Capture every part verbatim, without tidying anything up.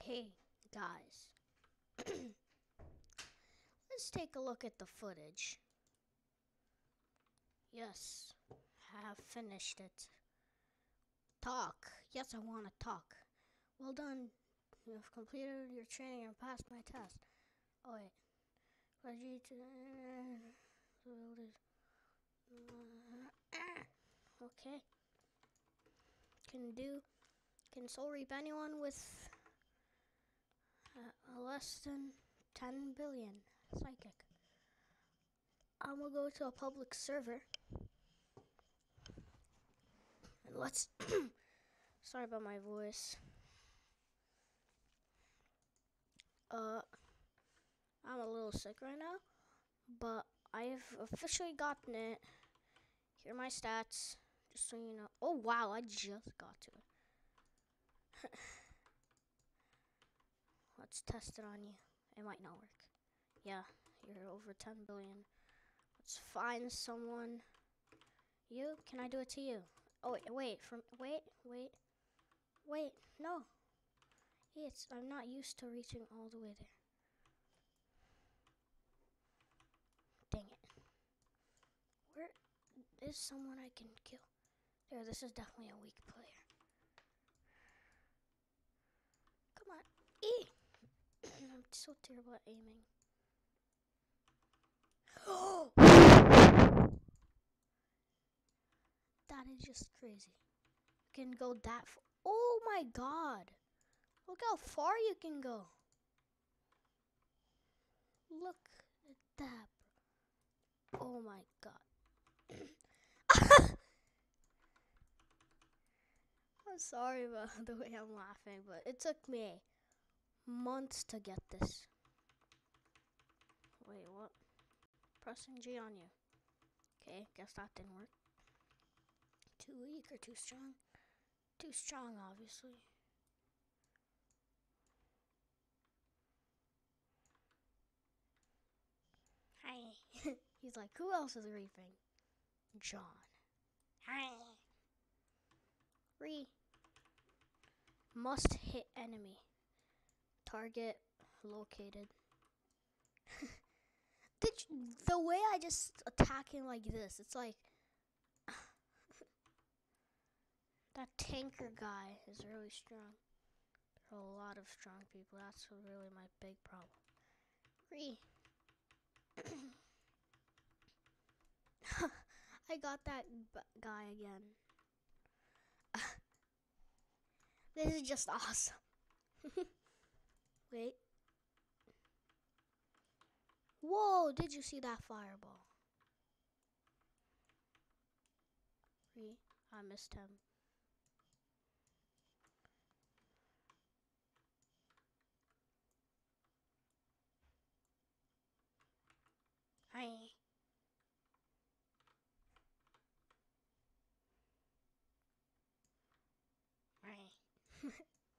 Hey, guys. Let's take a look at the footage. Yes, I have finished it. Talk. Yes, I want to talk. Well done. You have completed your training and passed my test. Oh, wait. What you Okay. Can do. Can soul reap anyone with uh, less than ten billion. Psychic. I'm gonna go to a public server. And let's. Sorry about my voice. Uh, I'm a little sick right now, but I've officially gotten it. Here are my stats, just so you know. Oh wow, I just got to it. Let's test it on you. It might not work. Yeah, you're over ten billion. Let's find someone. You? Can I do it to you? Oh wait, wait, from wait, wait, wait. No, it's I'm not used to reaching all the way there. Dang it. Where is someone I can kill? There, this is definitely a weak player. Come on, E. I'm so terrible at aiming. Oh, that is just crazy. You can go that far. Oh my god. Look how far you can go. Look at that, bro. Oh my god. I'm sorry about the way I'm laughing, but it took me months to get this. Wait, what? Pressing G on you. Okay, guess that didn't work. Too weak or too strong? Too strong, obviously. Hi. He's like, who else is reaping? John. Hi. Re. Must hit enemy. Target located. Did you, the way I just attacking like this, it's like that tanker guy is really strong. There are a lot of strong people. That's really my big problem. Re. I got that b guy again. This is just awesome. Wait. Whoa, did you see that fireball? Re, I missed him. Hi. Hi.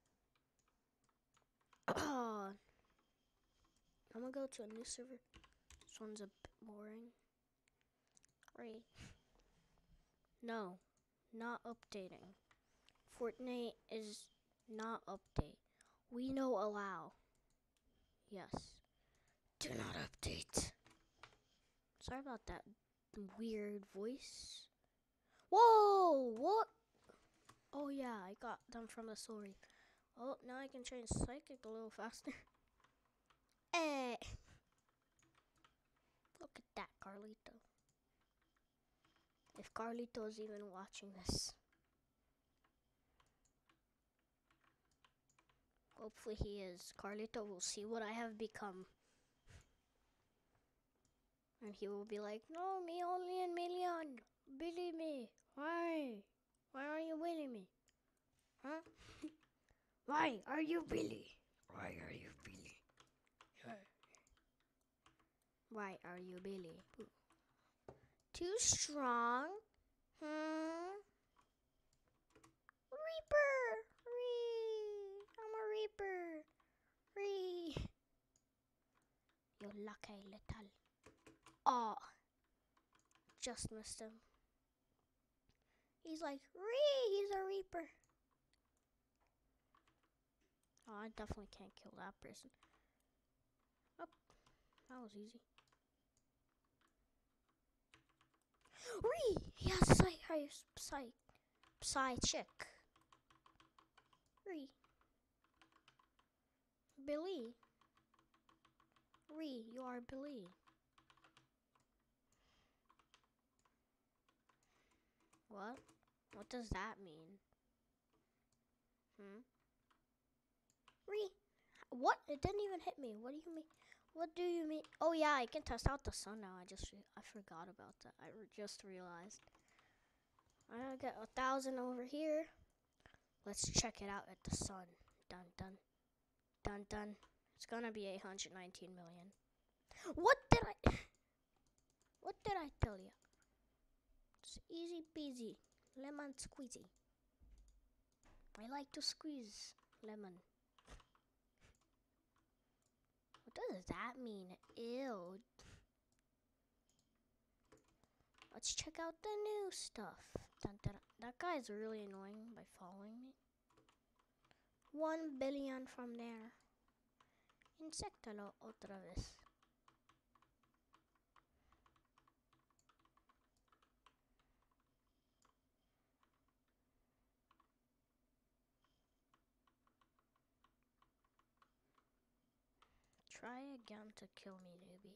Oh, I'm gonna go to a new server. This one's a bit boring. Right. No, not updating. Fortnite is not update. We know allow. Yes. Do not update. Sorry about that weird voice. Whoa! What? Oh yeah, I got them from the soul reap. Oh, now I can change psychic a little faster. Eh. Look at that, Carlito. If Carlito's even watching this. Hopefully he is. Carlito will see what I have become. And he will be like, no, me only a million. Believe me. Why? Why are you bullying me? Huh? Why are you Billy? Why are you Billy? Why are you Billy? Too strong? Hmm? Reaper! Ree! I'm a Reaper! Ree! You lucky little. Oh. Just missed him. He's like, Ree! He's a Reaper. Oh, I definitely can't kill that person. Oh, that was easy. Ree! He has psy, hi, psy, psy chick. Ree. Billy. Ree, you are Billy. What? What does that mean? Hmm? Ree. What? It didn't even hit me. What do you mean? What do you mean? Oh yeah, I can test out the sun now. I just re I forgot about that. I re just realized. I got a thousand over here. Let's check it out at the sun. Dun dun dun dun. It's gonna be eight hundred nineteen million. What did I? What did I tell you? It's easy peasy, lemon squeezy. I like to squeeze lemon. What does that mean? Ew. Let's check out the new stuff. Dun, dun, dun. That guy's really annoying by following me. One billion from there. Insectalo otra vez. Try again to kill me, newbie.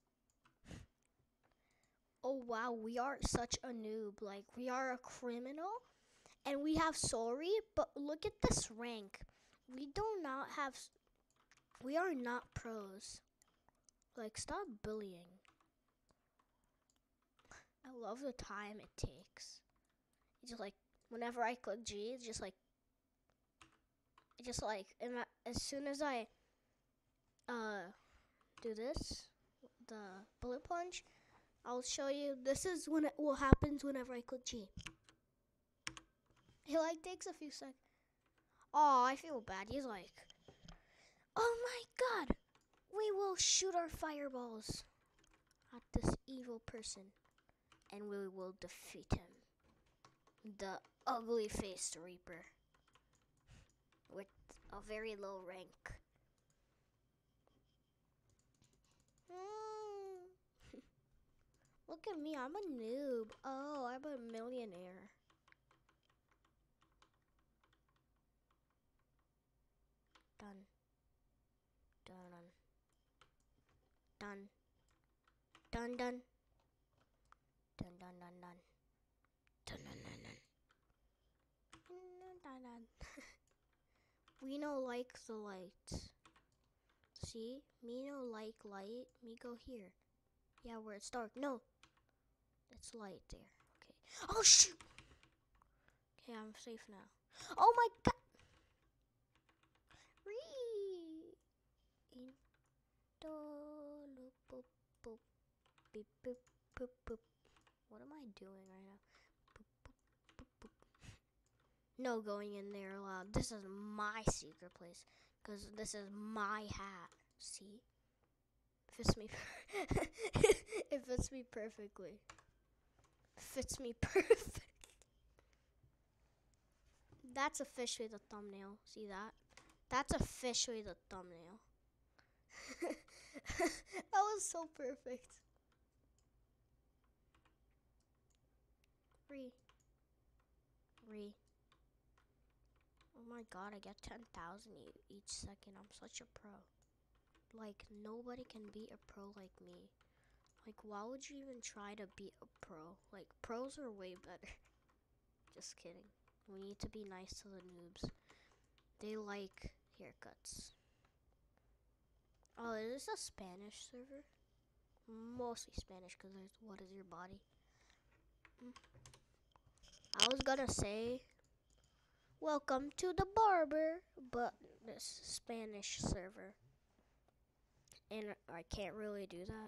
Oh wow, we are such a noob. Like, we are a criminal. And we have sorry, but look at this rank. We do not have... We are not pros. Like, stop bullying. I love the time it takes. It's just like, whenever I click G, it's just like... It's just like, as soon as I... Uh, do this, the bullet punch, I'll show you. This is when it what happens whenever I click G. It like takes a few seconds. Oh, I feel bad. He's like, oh my god, we will shoot our fireballs at this evil person, and we will defeat him. The ugly faced Reaper with a very low rank. Mm. Look at me, I'm a noob. Oh, I'm a millionaire. Done. Done. Done. Done. Done. Done. Done. Done. Done. Done. Done. Done. Done. Done. Done. We no like the light. See? Me no like light. Me go here. Yeah, where it's dark. No. It's light there. Okay. Oh, shoot. Okay, I'm safe now. Oh, my God. Ree. Beep, boop, boop, boop. What am I doing right now? Boop, boop, boop, boop. No going in there allowed. This is my secret place. Because this is my hat. See? Fits me. It fits me perfectly. Fits me perfect. That's officially the thumbnail. See that? That's officially the thumbnail. That was so perfect. Re. Re. Oh my god, I get ten thousand each second. I'm such a pro. Like, nobody can beat a pro like me. Like, why would you even try to beat a pro? Like, pros are way better. Just kidding. We need to be nice to the noobs. They like haircuts. Oh, is this a Spanish server? Mostly Spanish, because there's what is your body? Mm. I was gonna say, welcome to the barber, but this Spanish server. And I can't really do that.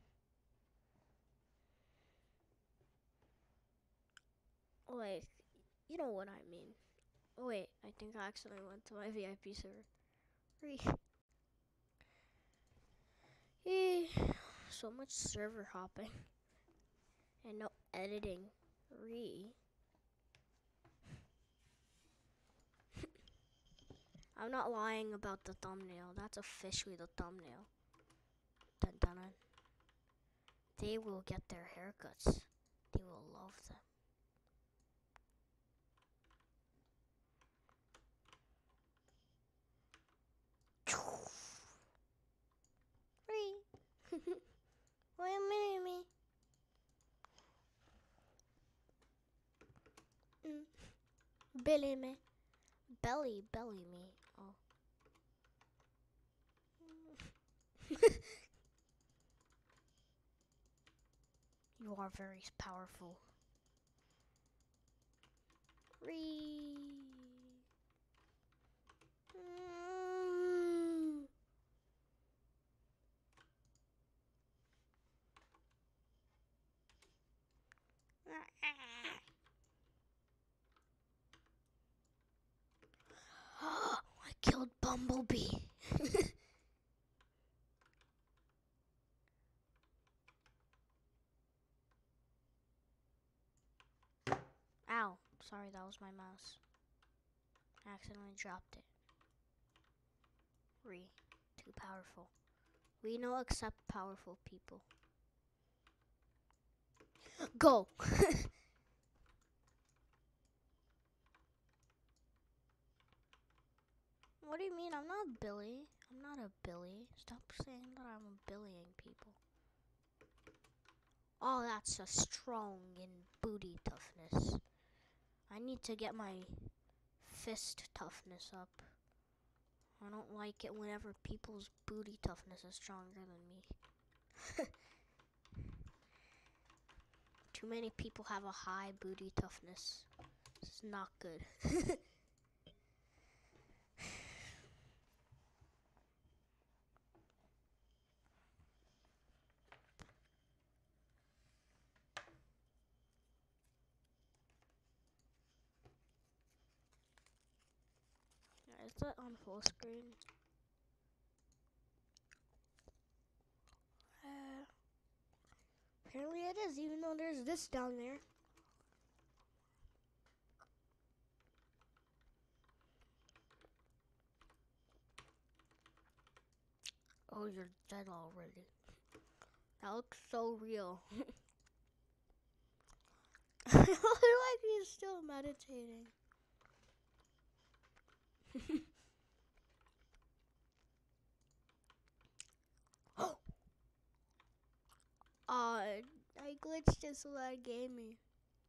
Like, you know what I mean. Oh, wait, I think I accidentally went to my V I P server. Re. Eh, so much server hopping. And no editing. Re. I'm not lying about the thumbnail. That's officially the thumbnail. Dun dun dun. They will get their haircuts. They will love them. Free. Wait a minute, me. Mm. Billy me. Belly, belly me. Oh. You are very powerful. Free. Mm. I killed Bumblebee. Ow. Sorry, that was my mouse. I accidentally dropped it. Re. Too powerful. We don't accept powerful people. Go! What do you mean? I'm not Billy. I'm not a Billy. Stop saying that I'm bullying people. Oh, that's a strong and booty toughness. I need to get my fist toughness up. I don't like it whenever people's booty toughness is stronger than me. Too many people have a high booty toughness. It's not good. Is that on full screen? Uh, apparently it is, even though there's this down there. Oh, you're dead already. That looks so real. I look like he's still meditating. Oh! Uh, I glitched it so that it gave me.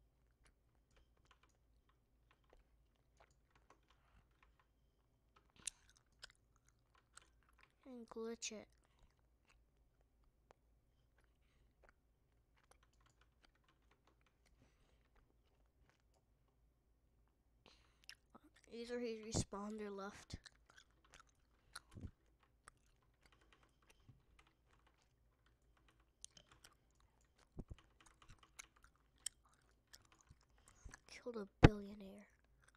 And glitch it. Either he respawned or left. Killed a billionaire.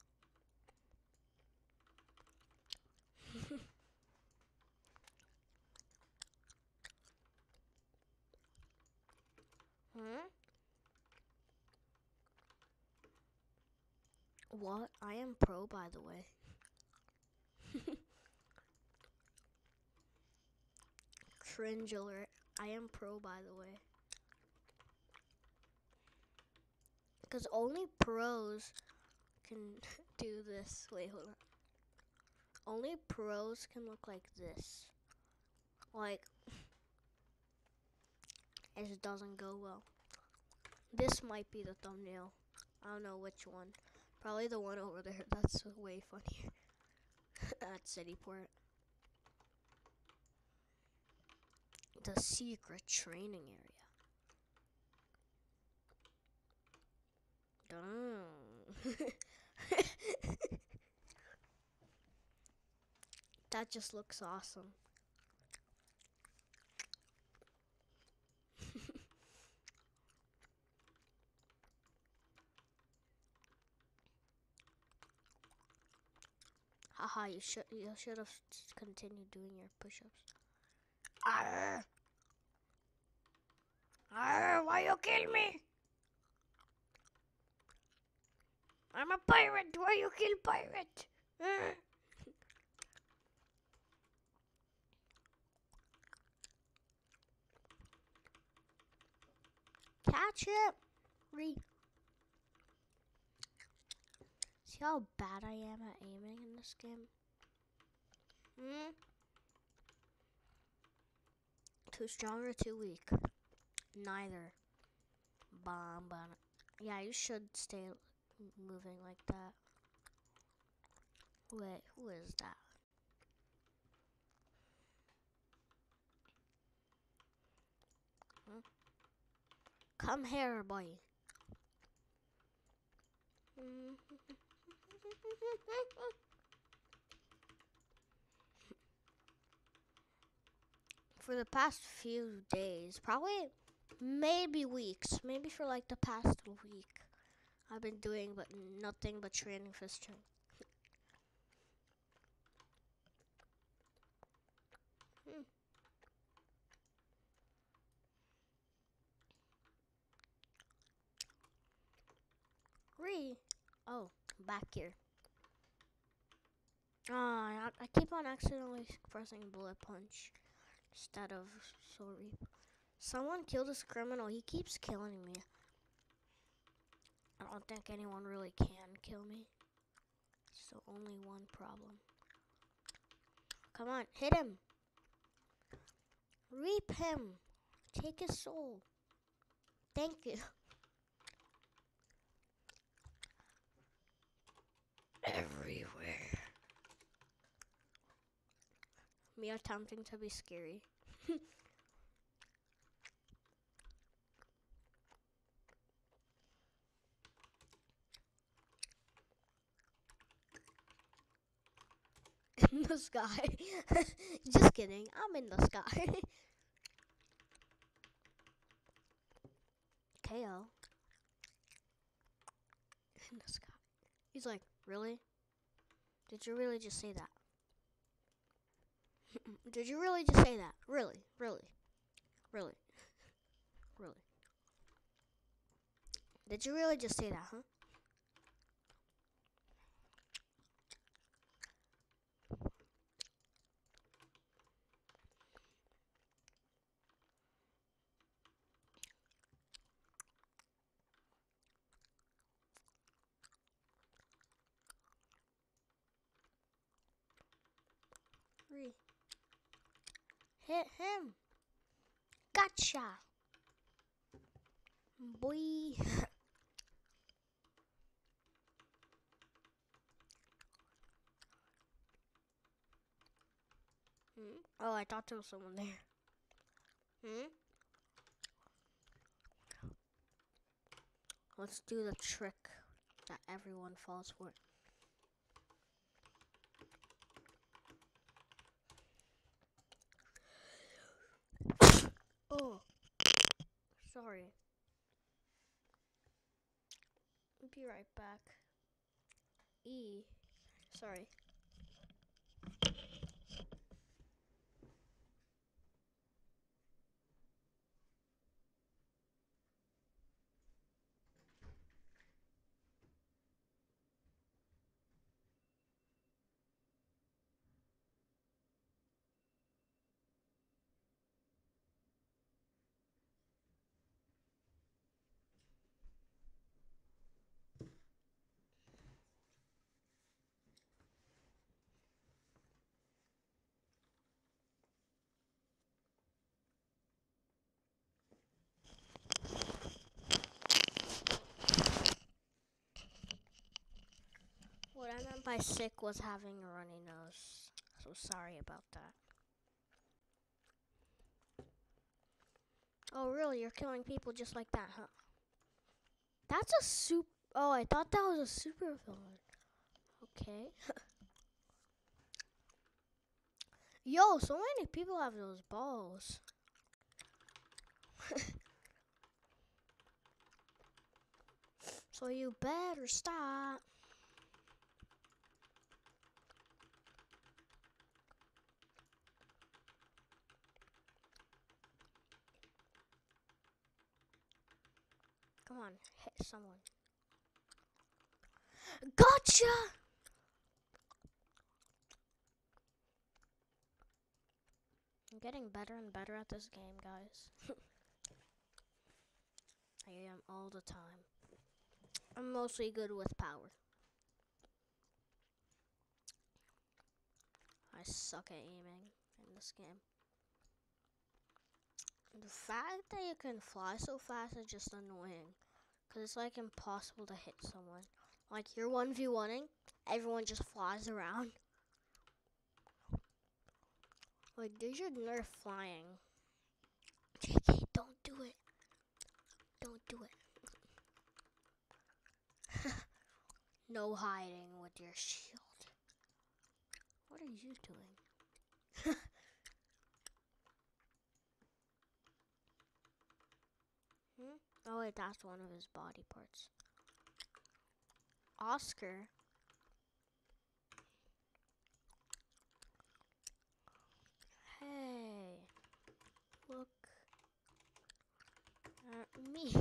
Hmm? What? I am pro, by the way. Cringe alert. I am pro, by the way. Because only pros can do this. Wait, hold on. Only pros can look like this. Like, it just doesn't go well. This might be the thumbnail. I don't know which one. Probably the one over there. That's way funnier. At Cityport. The secret training area. Dun. That just looks awesome. Haha, you should you should have continued doing your push-ups. Arr! Arr, why you kill me? I'm a pirate. Why you kill pirate? Catch it! Re. See how bad I am at aiming in this game? Hmm? Too strong or too weak? Neither. Bomb, bomb. Yeah, you should stay moving like that. Wait, who is that? Hmm? Come here, boy. For the past few days, probably maybe weeks, maybe for like the past week, I've been doing but nothing but training for strength. hmm. Re. Oh, back here. Oh, I, I keep on accidentally pressing bullet punch instead of soul reap. Someone killed this criminal. He keeps killing me. I don't think anyone really can kill me. So only one problem. Come on, hit him. Reap him. Take his soul. Thank you. Everywhere. Me attempting to be scary. In the sky. Just kidding. I'm in the sky. K O. In the sky. He's like, really? Did you really just say that? Did you really just say that? Really? Really? Really? Really? Did you really just say that, huh? Three. Hit him. Gotcha. Boy. hmm? Oh, I thought there was someone there. Hmm? Let's do the trick that everyone falls for. Oh. Sorry. Be right back. E. Sorry. What I meant by sick was having a runny nose. So sorry about that. Oh, really? You're killing people just like that, huh? That's a super... Oh, I thought that was a super villain. Okay. Yo, so many people have those balls. So you better stop. Come on, hit someone. Gotcha! I'm getting better and better at this game, guys. I am all the time. I'm mostly good with power. I suck at aiming in this game. The fact that you can fly so fast is just annoying. Because it's like impossible to hit someone. Like you're one v one-ing, everyone just flies around. Like they should nerf flying. J K, don't do it. Don't do it. No hiding with your shield. What are you doing? hmm? Oh wait, that's one of his body parts. Oscar. Hey, look at me.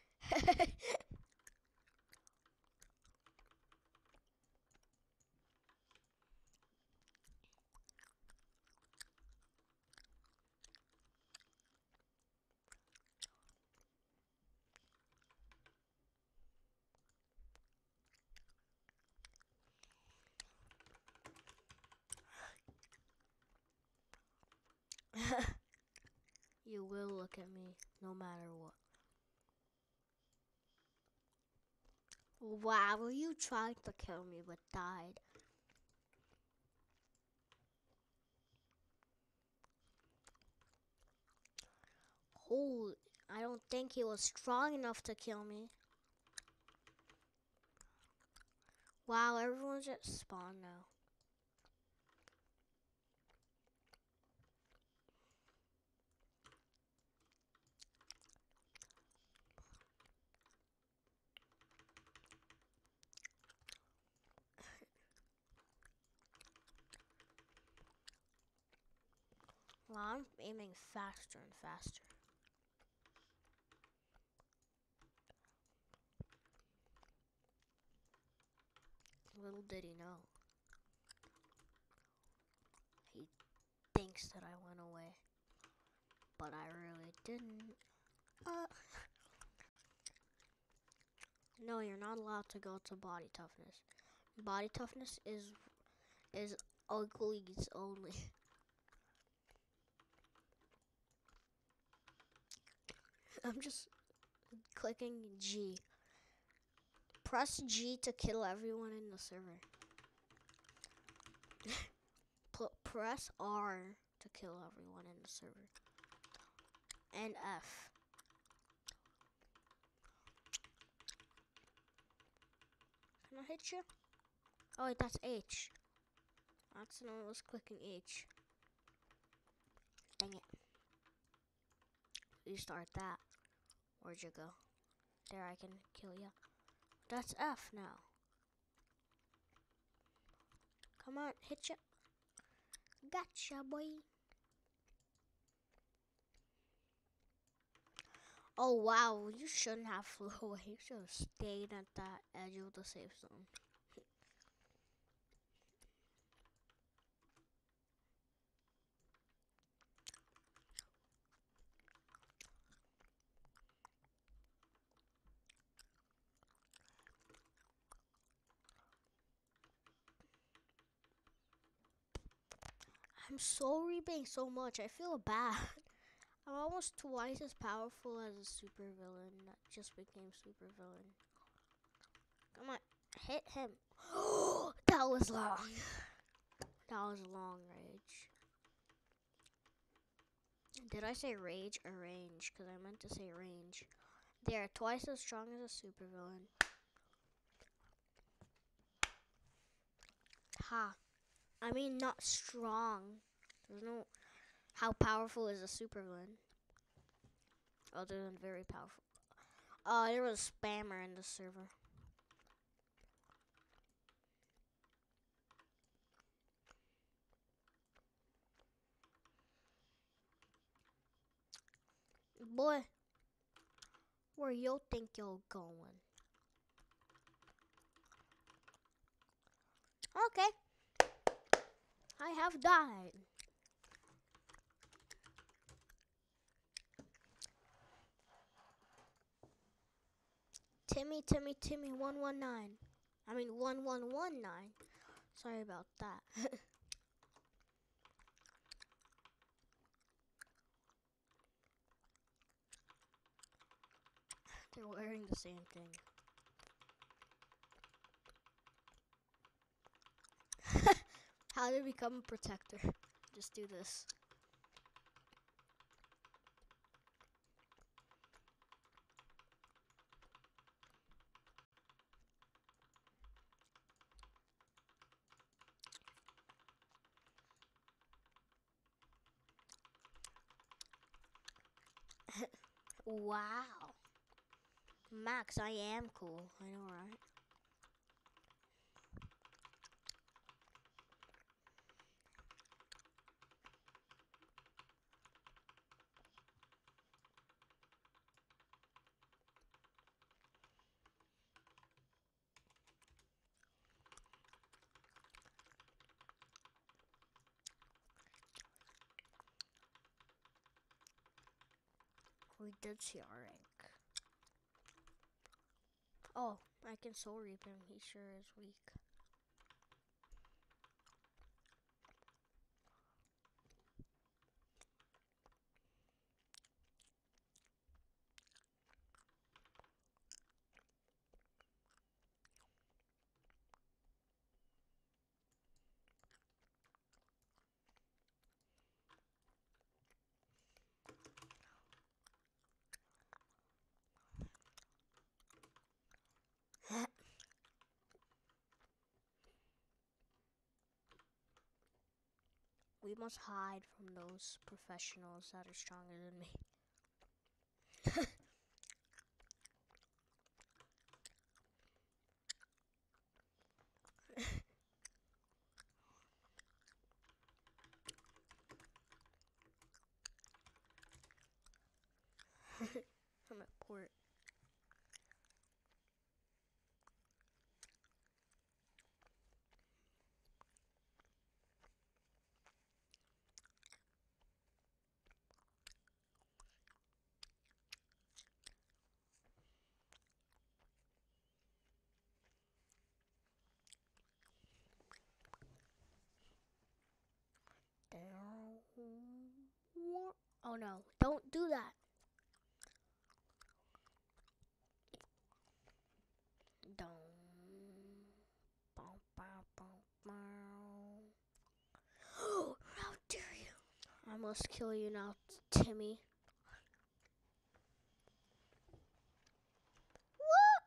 You will look at me no matter what. Wow, you tried to kill me but died. Holy, I don't think he was strong enough to kill me. Wow, everyone's just spawned now. Well, I'm aiming faster and faster. Little did he know. He thinks that I went away. But I really didn't. Uh, no, you're not allowed to go to body toughness. Body toughness is is uglies only. I'm just clicking G. Press G to kill everyone in the server. P press R to kill everyone in the server. And F. Can I hit you? Oh wait, that's H. I accidentally was clicking H. Dang it. You start that. Where'd you go? There, I can kill you. That's F now. Come on, hit ya. Gotcha, boy. Oh, wow. You shouldn't have flew away. You should have stayed at that edge of the safe zone. I'm sorry being so much. I feel bad. I'm almost twice as powerful as a supervillain that just became supervillain. Come on, hit him. That was long. That was long rage. Did I say rage or range? Because I meant to say range. They are twice as strong as a supervillain. Ha. I mean, not strong. There's no... How powerful is a supervillain? Other than very powerful. Oh, uh, there was a spammer in the server. Boy, where you think you're going? Okay. I have died. Timmy, Timmy, Timmy, one one nine. I mean, one one one nine. Sorry about that. They're wearing the same thing. How to become a protector. Just do this. Wow. Max, I am cool. I know, right? We did see our rank. Oh, I can soul reap him. He sure is weak. We must hide from those professionals that are stronger than me. I'm at port. Oh no, don't do that. Don't. How dare you? I must kill you now, Timmy. What?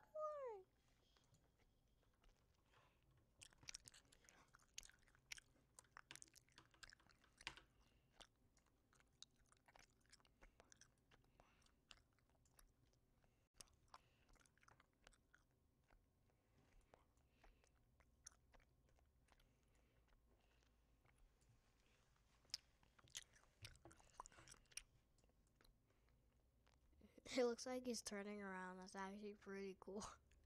It looks like he's turning around. That's actually pretty cool.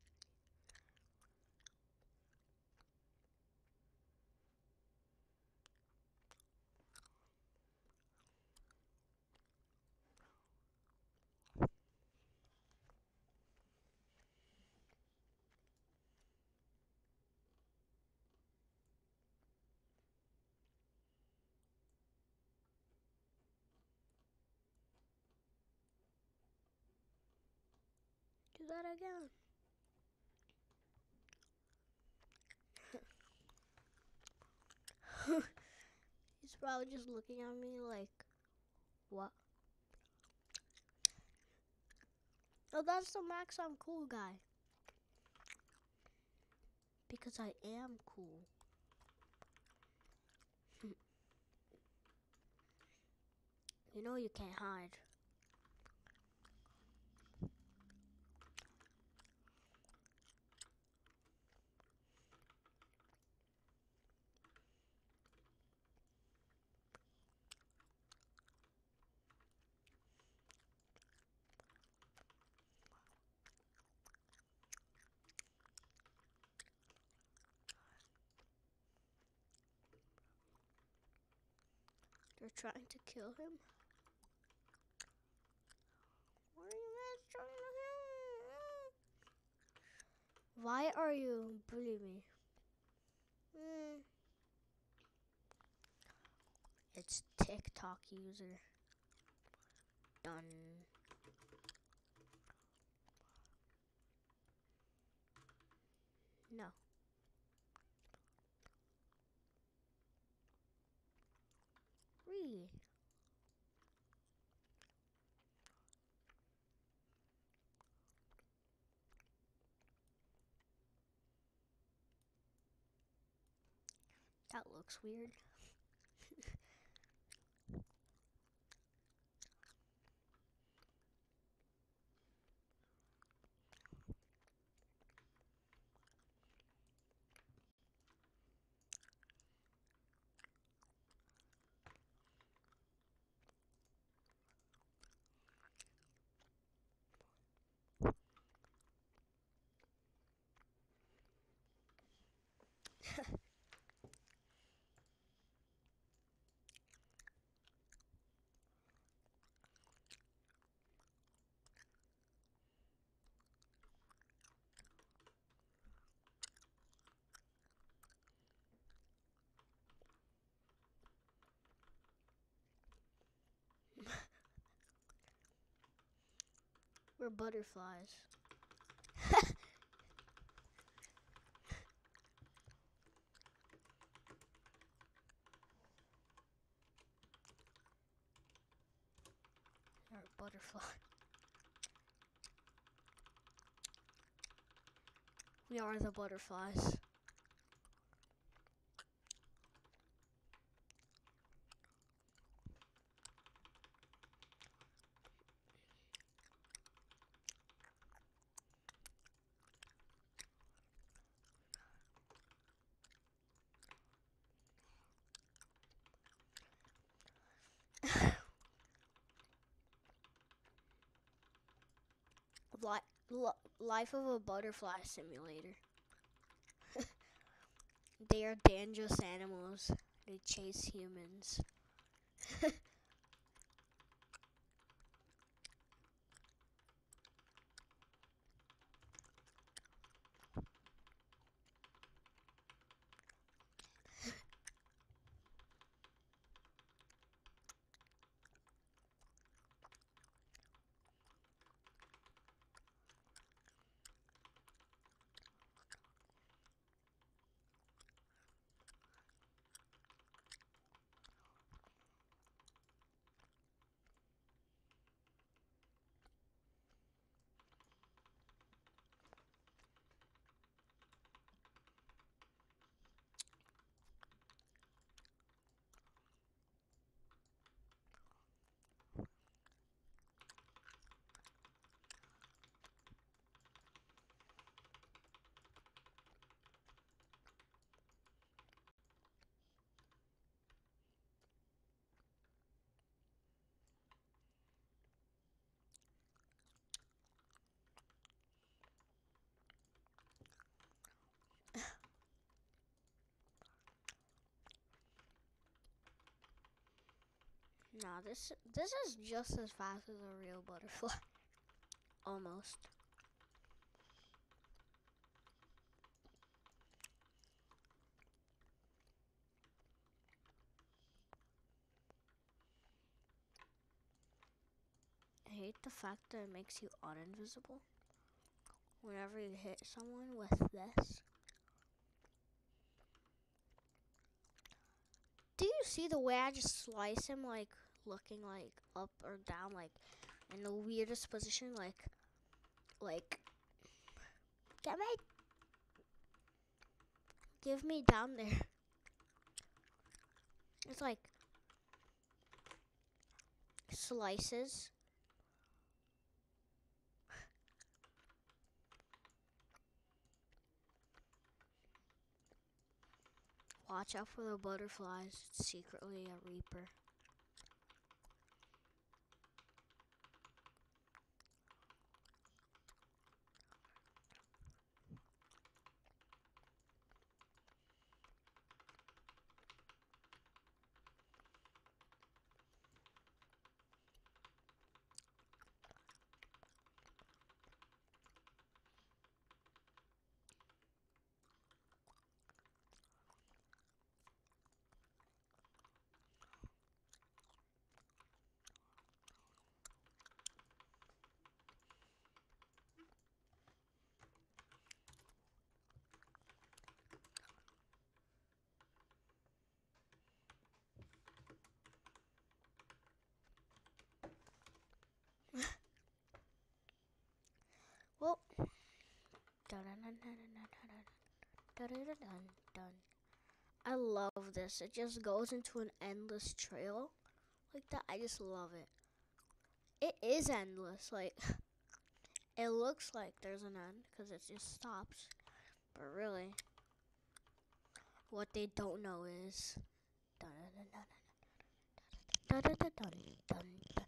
Do that again. He's probably just looking at me like, what? Oh, that's the Max I'm cool guy. Because I am cool. You know you can't hide. They're trying to kill him. What are you guys trying to kill? Why are you bullying me? Mm. It's TikTok user. Done. No. Re. That looks weird. We're butterflies. You're a butterfly. We are the butterflies. Li li life of a butterfly simulator. They are dangerous animals. They chase humans. Nah, this this is just as fast as a real butterfly. Almost. I hate the fact that it makes you uninvisible whenever you hit someone with this. Do you see the way I just slice him, like looking like up or down, like in the weirdest position, like, like, get me, give me down there. It's like slices. Watch out for the butterflies. It's secretly a reaper. dun, dun. I love this. It just goes into an endless trail like that. I just love it. It is endless. Like, it looks like there's an end because it just stops. But really, what they don't know is dun dun dun dun dun dun dun dun dun.